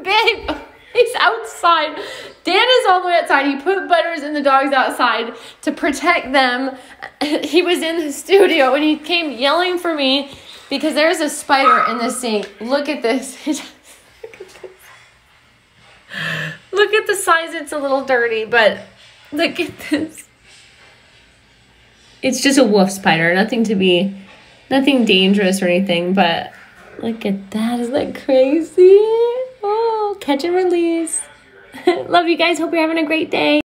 Babe, he's outside. Dan is all the way outside. He put Butters and the dogs outside to protect them. He was in the studio and he came yelling for me because there's a spider in the sink. Look at this. Look at the size. It's a little dirty, but look at this. It's just a wolf spider. Nothing dangerous or anything, but look at that. Isn't that crazy? Oh, catch and release. Love you guys. Hope you're having a great day.